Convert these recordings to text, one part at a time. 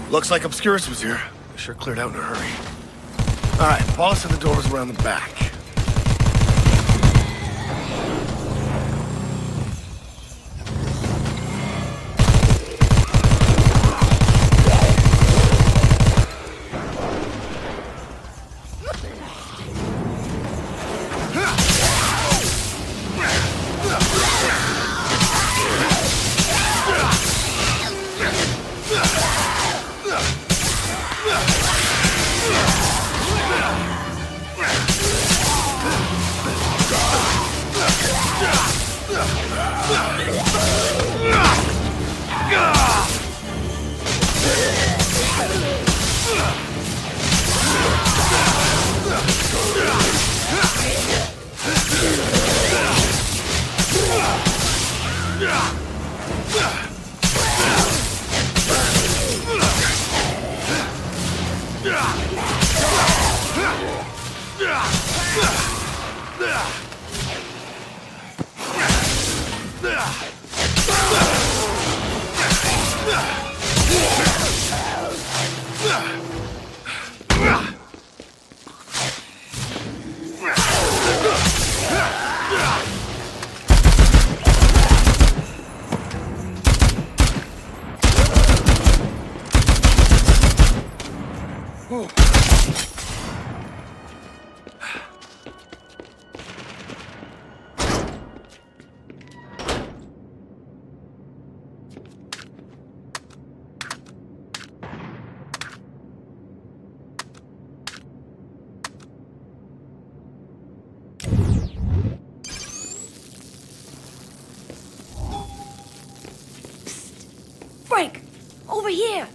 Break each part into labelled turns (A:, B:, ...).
A: Looks like Obscurus was here. They sure cleared out in a hurry. All right, Paula said the door was around the back.
B: Frank! Over here!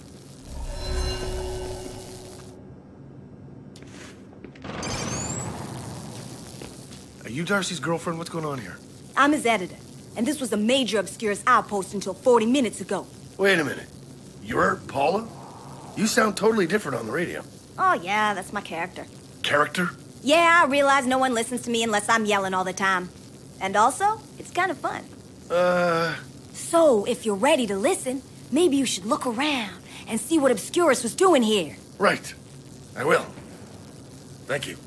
A: Are you Darcy's girlfriend? What's going on here?
B: I'm his editor, and this was a major Obscurus outpost until 40 minutes ago.
A: Wait a minute. You're Paula? You sound totally different on the radio.
B: Oh yeah, that's my character.
A: Character?
B: Yeah, I realize no one listens to me unless I'm yelling all the time. And also, it's kind of fun. So, if you're ready to listen, maybe you should look around and see what Obscurus was doing here.
A: Right. I will. Thank you.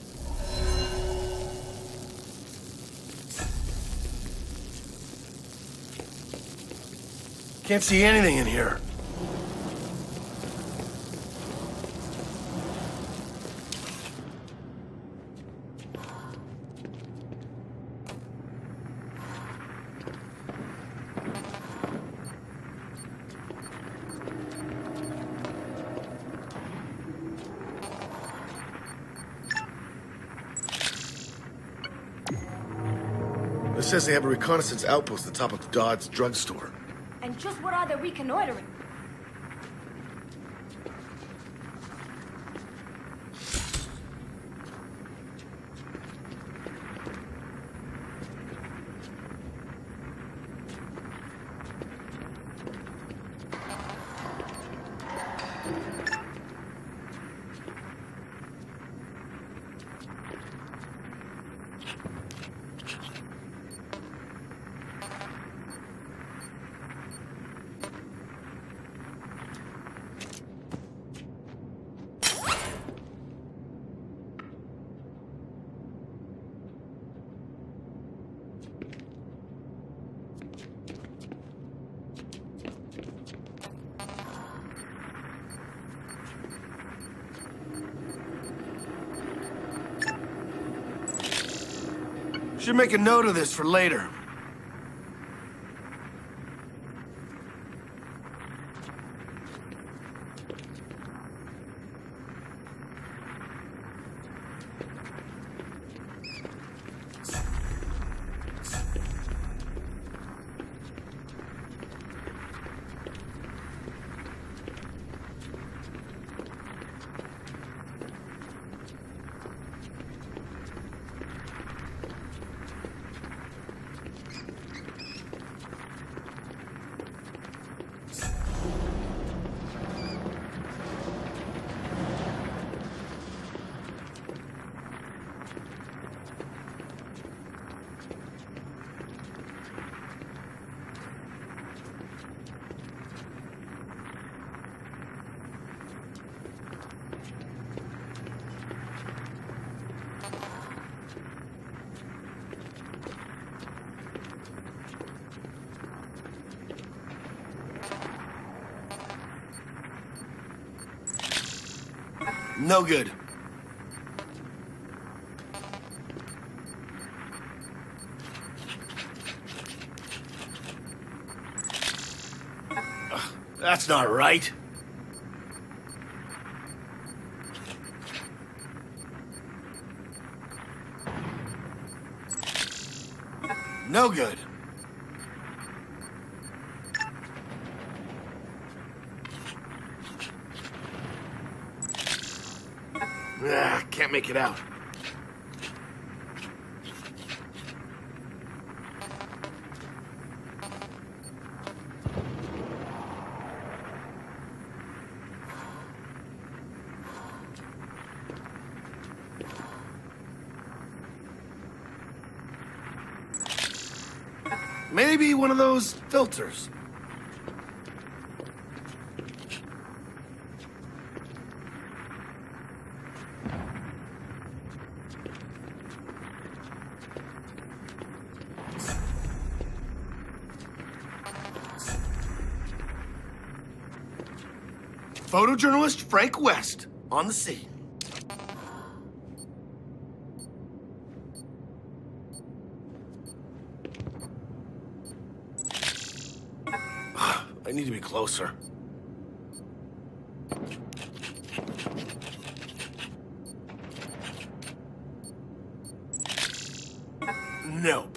A: Can't see anything in here. It says they have a reconnaissance outpost at the top of the Dodds drugstore.
B: And just what are they reconnoitering?
A: Should make a note of this for later. No good. That's not right. No good. Can't make it out. Maybe one of those filters. Photojournalist Frank West on the scene. I need to be closer. Nope.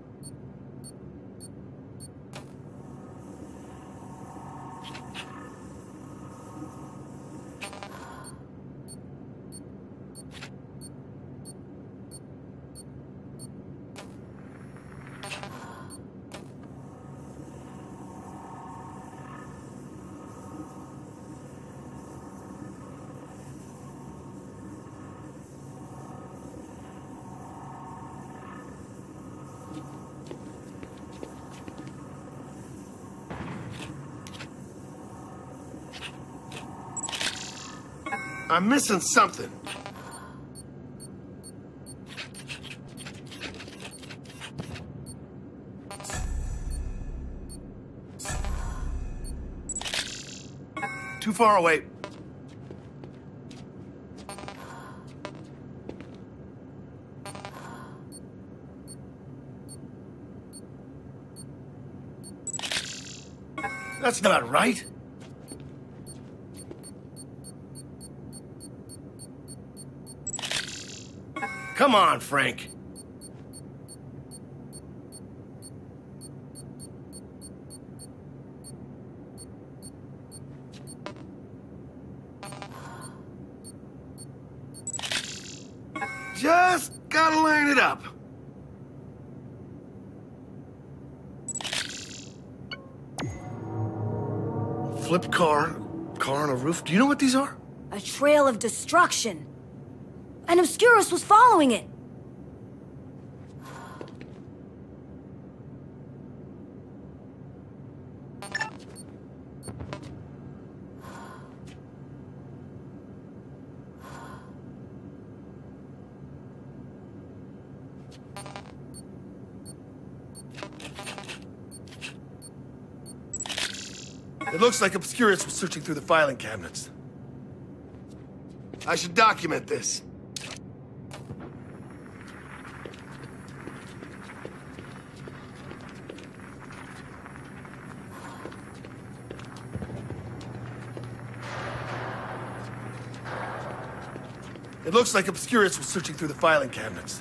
A: I'm missing something. Too far away. That's not right. Come on, Frank. Just gotta line it up. Flipped car on a roof. Do you know what these are?
B: A trail of destruction. And Obscurus was following it.
A: It looks like Obscurus was searching through the filing cabinets. I should document this. It looks like Obscurus was searching through the filing cabinets.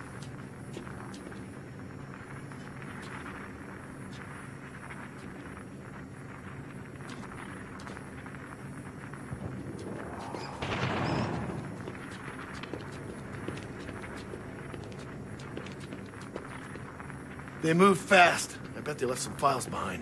A: They moved fast. I bet they left some files behind.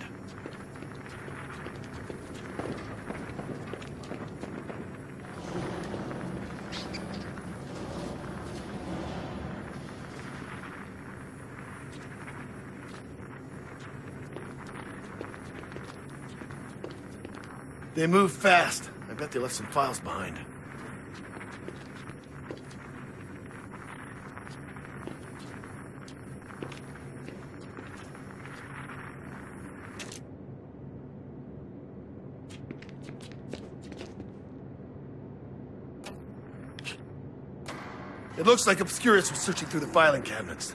A: They moved fast. I bet they left some files behind. It looks like Obscurus was searching through the filing cabinets.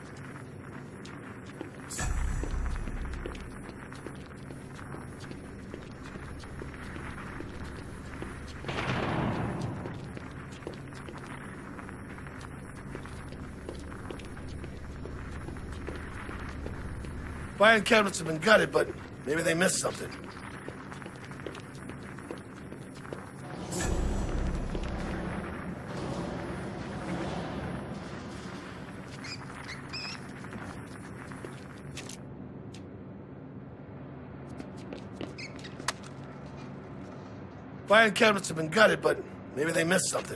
A: Filing cabinets have been gutted, but maybe they missed something. Filing cabinets have been gutted, but maybe they missed something.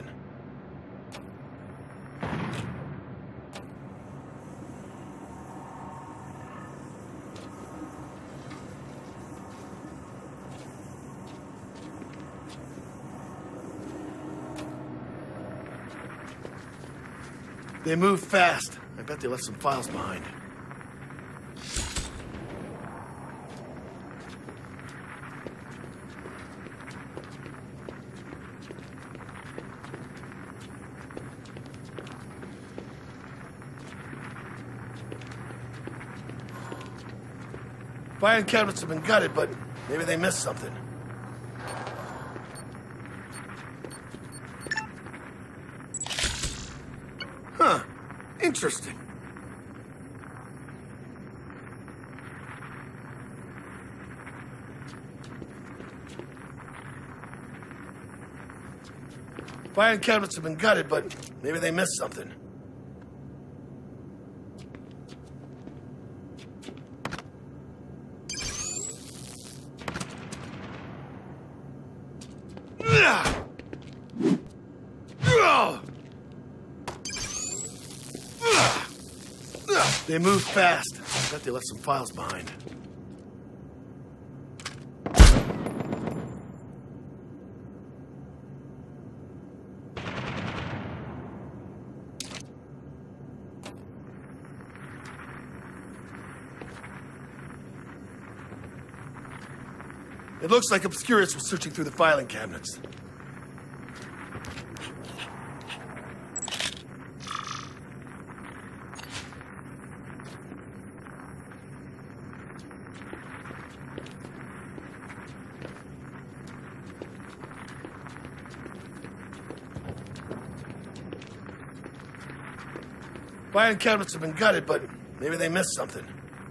A: They moved fast. I bet they left some files behind. Filing cabinets have been gutted, but maybe they missed something. Huh. Interesting. Filing cabinets have been gutted, but maybe they missed something. They moved fast. I bet they left some files behind. It looks like Obscurus was searching through the filing cabinets. Filing cabinets have been gutted, but maybe they missed something.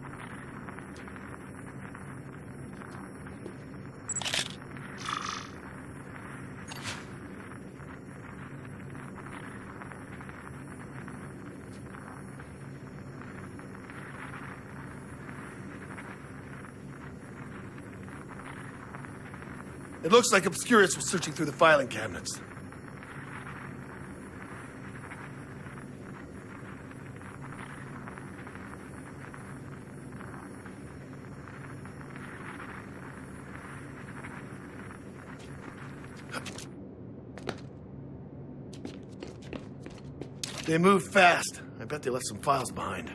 A: It looks like Obscurus was searching through the filing cabinets. They moved fast. I bet they left some files behind.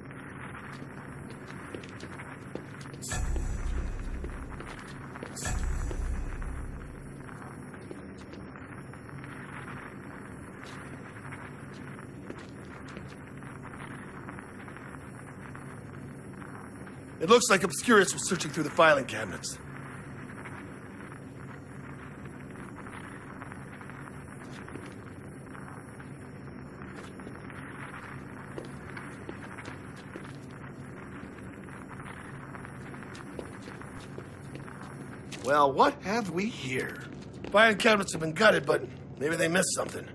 A: It looks like Obscurus was searching through the filing cabinets. Well, what have we here? Filing cabinets have been gutted, but maybe they missed something.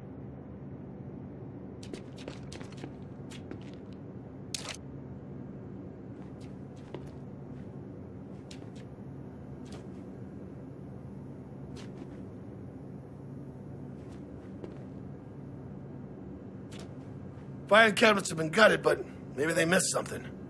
A: Filing cabinets have been gutted, but maybe they missed something.